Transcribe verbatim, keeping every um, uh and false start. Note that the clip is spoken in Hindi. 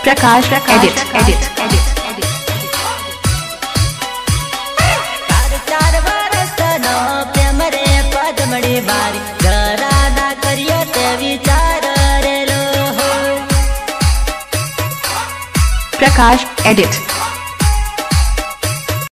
प्रकाश एडिट एडिट एडिट चार चार वर्ष नो प्रेम रे पदमड़ी बारी घरा ना करियो ते विचार रे लो प्रकाश एडिट।